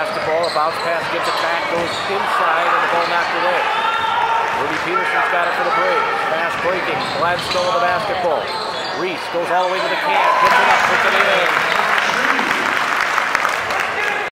basketball. A bounce pass gets it back, goes inside, and the ball knocked away. Rudy Peterson's got it for the Braves. Fast breaking. Gladstone with the basketball. Reese goes all the way to the can.